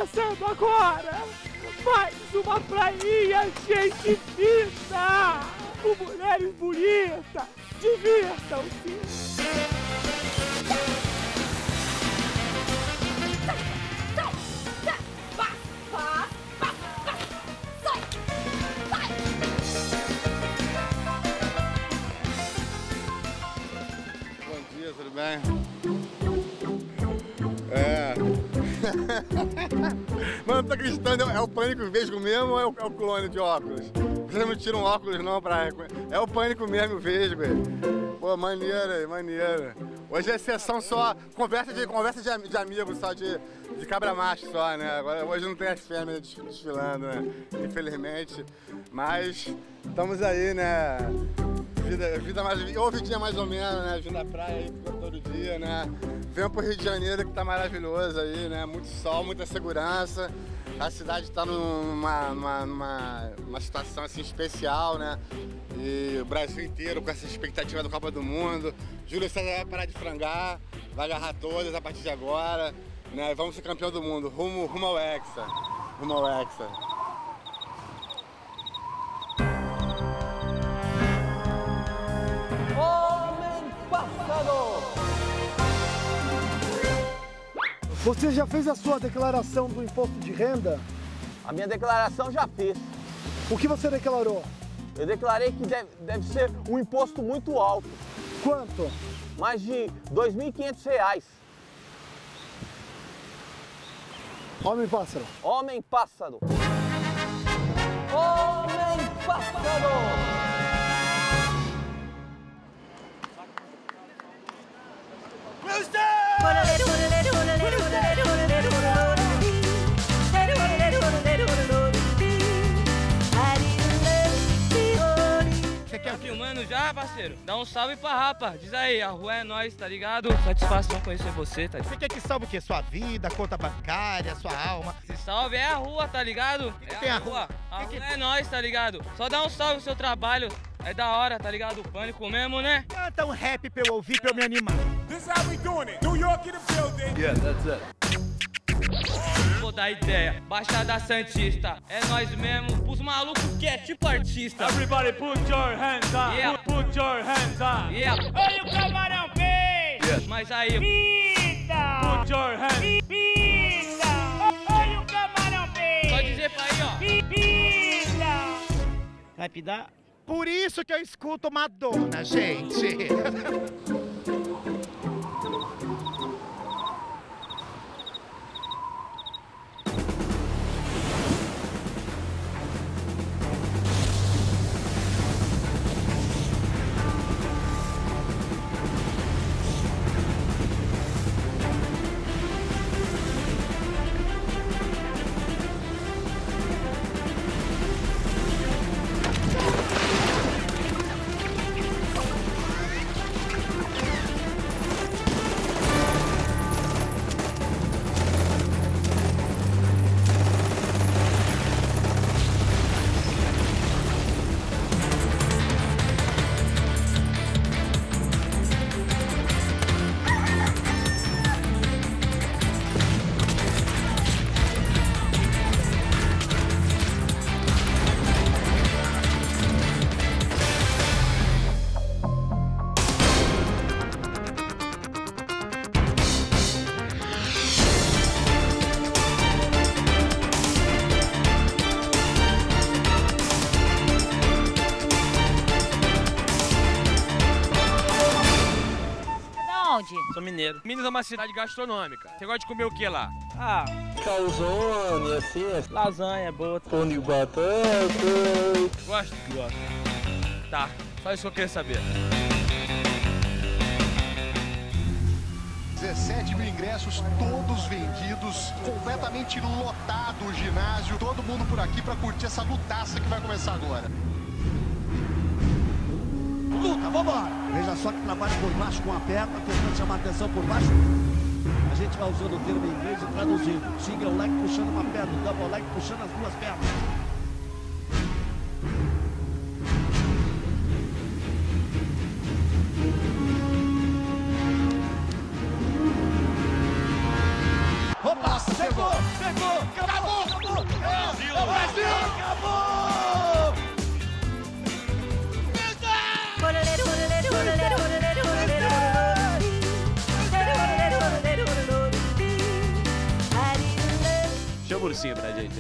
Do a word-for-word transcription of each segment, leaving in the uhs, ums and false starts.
começando agora mais uma prainha gente fina, com mulheres bonitas. Divirtam-se! Bom dia, tudo bem? É. Mano, tô acreditando, é o Pânico Vesgo mesmo ou é o, é o clone de óculos? Vocês não tiram óculos não pra... É o Pânico mesmo, o Vesgo. Pô, maneira, maneira. Hoje é sessão só, conversa de, conversa de, de amigos só, de, de cabra macho só, né? Agora, hoje não tem as fêmeas desfilando, né? Infelizmente. Mas estamos aí, né? Vida, vida mais, ou vidinha mais ou menos, né? Vindo da praia aí todo dia, né? Venho pro Rio de Janeiro que tá maravilhoso aí, né? Muito sol, muita segurança. A cidade tá numa, numa, numa, numa situação assim especial, né? E o Brasil inteiro com essa expectativa da Copa do Mundo. Júlio César vai parar de frangar, vai agarrar todas a partir de agora, né? Vamos ser campeão do mundo, rumo, rumo ao Hexa. Rumo ao Hexa. Você já fez a sua declaração do imposto de renda? A minha declaração já fiz. O que você declarou? Eu declarei que deve, deve ser um imposto muito alto. Quanto? Mais de dois mil e quinhentos reais. Homem pássaro. Homem pássaro. Homem pássaro. Você quer filmando já, parceiro? Dá um salve pra rapa. Diz aí, a rua é nóis, tá ligado? Satisfação conhecer você, tá ligado? Você quer que salve o quê? Sua vida, conta bancária, sua alma? Se salve é a rua, tá ligado? Que que é tem a a rua? rua. A Que que- rua é nóis, tá ligado? Só dá um salve no seu trabalho. É da hora, tá ligado? O Pânico mesmo, né? Canta um rap pra eu ouvir, pra eu me animar. This is how we doing it. New York in the building. Yeah, that's it. Vou dar ideia, Baixada Santista, é nós mesmo, pros malucos que é tipo artista. Everybody put your hands up! Yeah. Put your hands up! Yeah. Olha o camarão fez! Mas aí, Pita! Put your hands! Pita! Olha o camarão fez! só dizer pra aí, ó. Pita! Vai pidar? Por isso que eu escuto Madonna, gente. Sou mineiro. Minas é uma cidade gastronômica. Você gosta de comer o que lá? Ah, calzone, assim, Lasanha, boa. pão de batata. Gosta? Gosto. Tá, só isso que eu queria saber. dezessete mil ingressos, todos vendidos, completamente lotado o ginásio, todo mundo por aqui para curtir essa lutaça que vai começar agora. Luta, vambora! Veja só que trabalho por baixo com a perna, tentando chamar atenção por baixo. A gente vai usando o termo em inglês e traduzindo. Single leg puxando uma perna, double leg puxando as duas pernas. Opa, pegou, pegou, docinho pra gente.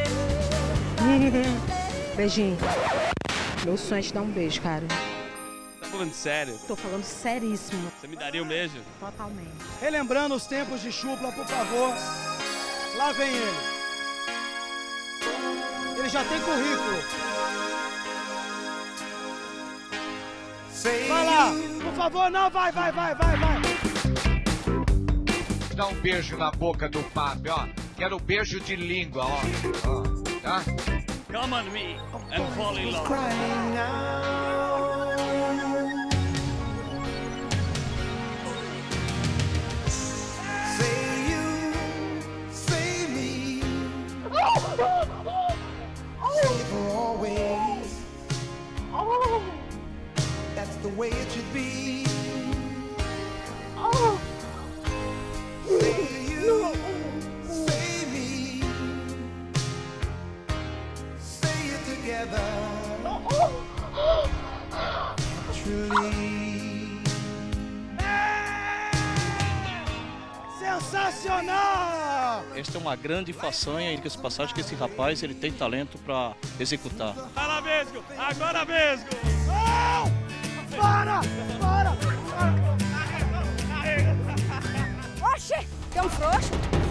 Beijinho. Meu sonho é te dar um beijo, cara. Tá falando sério? Tô falando seríssimo. Você me daria um beijo? Totalmente. Relembrando os tempos de Xupla, por favor. Lá vem ele. Ele já tem currículo. Vai lá, por favor, não, vai, vai, vai, vai, vai. Dá um beijo na boca do papi, ó. Quero um beijo de língua, ó. Ó, tá? Come on me and fall in love. Say you, say me. Say for always. That's the way it should be. Say you, say me. Say it together. Truly. Sensacional! Esta é uma grande façanha, e que essa passagem que esse rapaz ele tem talento para executar. Vai lá, Vesgo! Agora, Vesgo! Não! Para! Para! Oxê, tem um frouxo.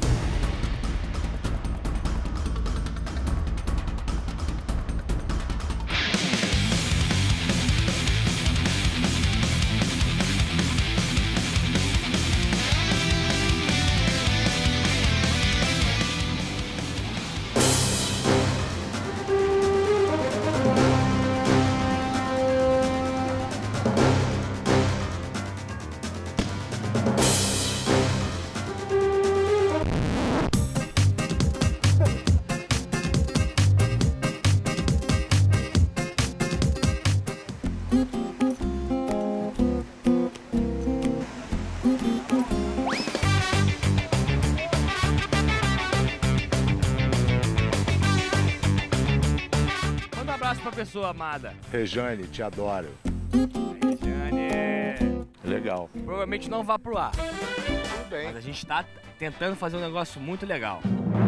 Manda um abraço pra pessoa amada. Rejane, te adoro. Rejane. Legal. Provavelmente não vá pro ar. Tudo bem. Mas a gente tá tentando fazer um negócio muito legal.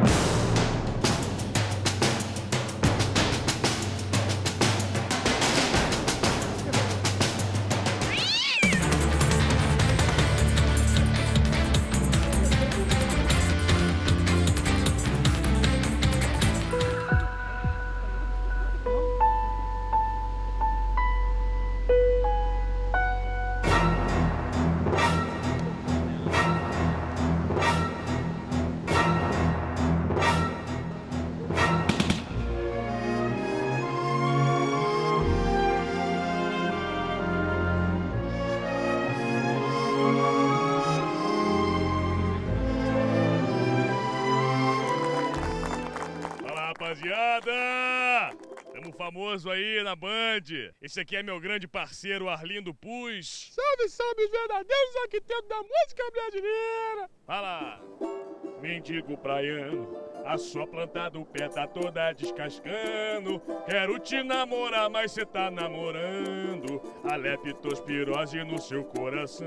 Rapaziada, tamo famoso aí na Band. Esse aqui é meu grande parceiro Arlindo Puz. Salve, salve os verdadeiros arquitetos da música brasileira. Fala, mendigo praiano, a sua planta do pé tá toda descascando. Quero te namorar, mas cê tá namorando a leptospirose no seu coração.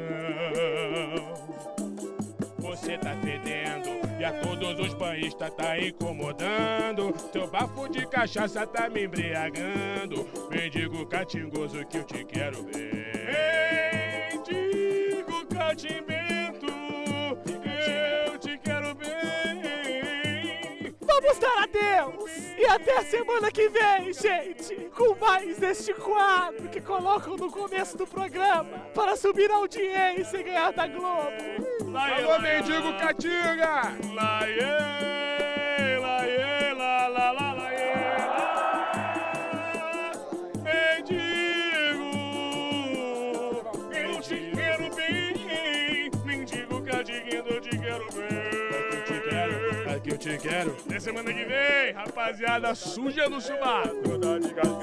Você tá fedendo e a todos os banhistas tá incomodando. Teu bafo de cachaça tá me embriagando. Mendigo catingoso que eu te quero ver. Mendigo catimento, eu te quero bem. Vamos dar adeus e até a semana que vem, gente, com mais este quadro que colocam no começo do programa para subir a audiência e ganhar da Globo. Alô, mendigo Catinga! Laiê, laiê, la, la, la, laiê, la. Mendigo, eu te quero bem. Mendigo Catinga, eu te quero bem. Eu te quero, aqui eu te quero. Na semana que vem, rapaziada, suja no chumaço.